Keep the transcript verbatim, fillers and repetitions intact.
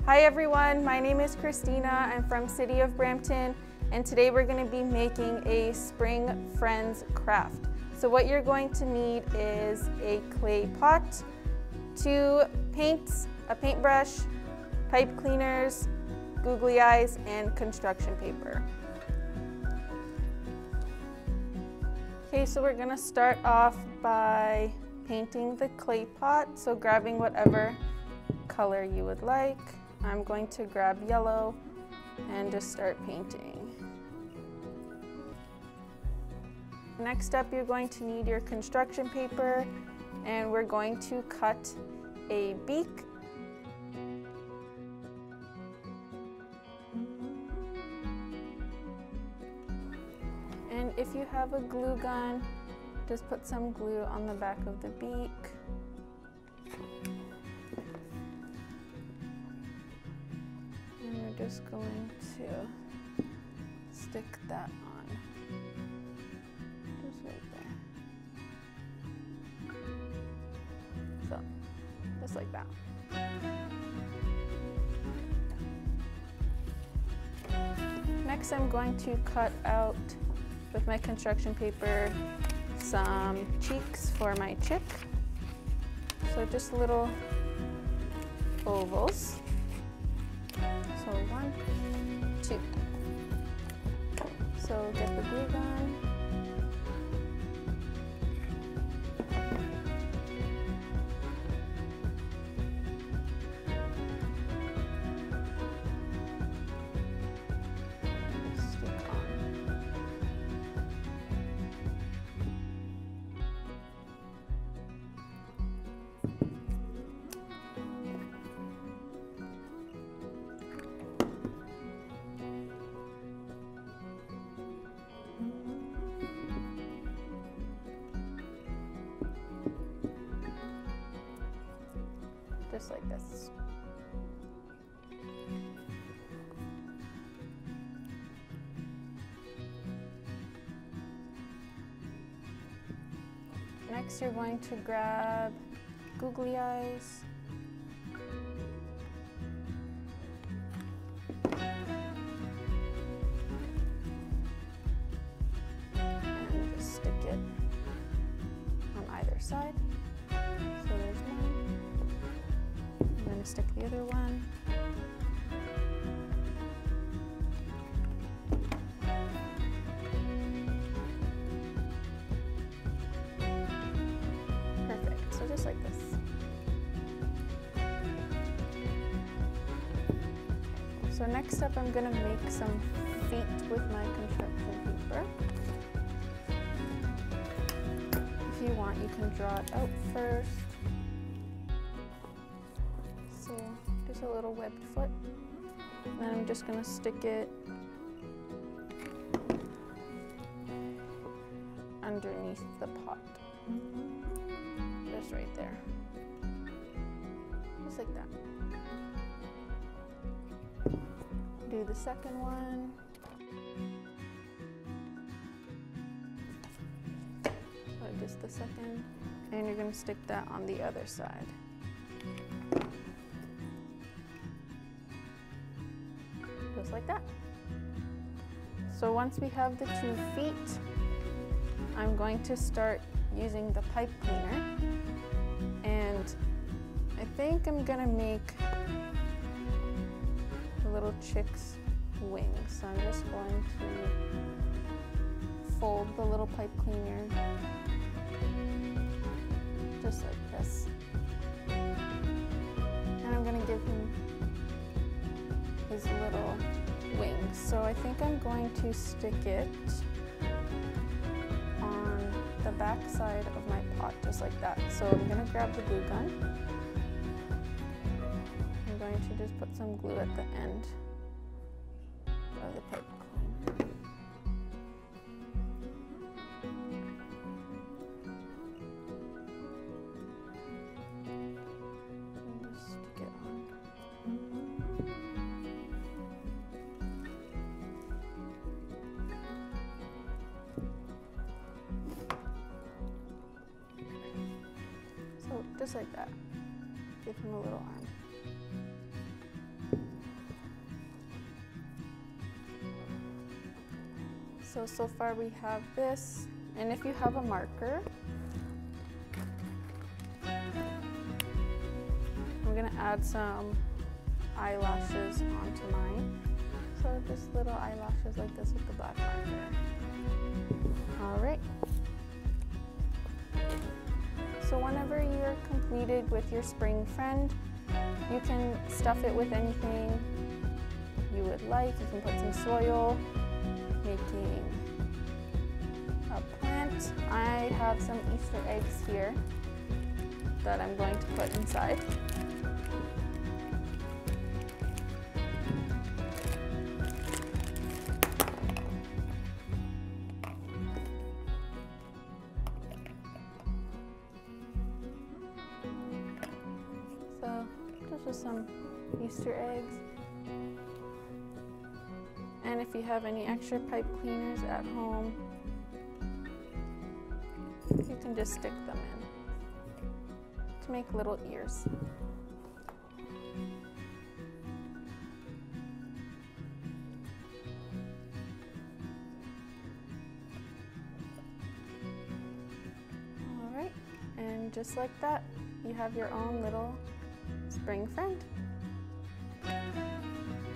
Hi everyone, my name is Christina. I'm from City of Brampton, and today we're going to be making a Spring Friends craft. So what you're going to need is a clay pot, two paints, a paintbrush, pipe cleaners, googly eyes, and construction paper. Okay, so we're going to start off by painting the clay pot, so grabbing whatever color you would like. I'm going to grab yellow and just start painting. Next up, you're going to need your construction paper, and we're going to cut a beak. And if you have a glue gun, just put some glue on the back of the beak. And we're just going to stick that on, just right there. So, just like that. Next, I'm going to cut out, with my construction paper, some cheeks for my chick. So just little ovals. So one, two. So get the glue gun. Stick on. Just like this. Next, you're going to grab googly eyes. And just stick it on either side. So there's one. I'm going to stick the other one. Perfect, so just like this. So next up, I'm going to make some feet with my construction paper. If you want, you can draw it out first. So just a little webbed foot. And then I'm just going to stick it underneath the pot. Just right there. Just like that. Do the second one. So just the second. And you're going to stick that on the other side. Just like that. So once we have the two feet, I'm going to start using the pipe cleaner, and I think I'm gonna make the little chick's wings. So I'm just going to fold the little pipe cleaner just like this, and I'm gonna give him his little wings. So I think I'm going to stick it on the back side of my pot, just like that. So I'm going to grab the glue gun. I'm going to just put some glue at the end of the pipe cleaner. And just stick it on. Just like that. Give him a little arm. So, so far we have this, and if you have a marker, I'm gonna add some eyelashes onto mine. So just little eyelashes like this with the black marker. All right. So whenever you're completed with your spring friend, you can stuff it with anything you would like. You can put some soil, making a plant. I have some Easter eggs here that I'm going to put inside. So just some Easter eggs. And if you have any extra pipe cleaners at home, you can just stick them in to make little ears. All right, and just like that, you have your own little spring friend.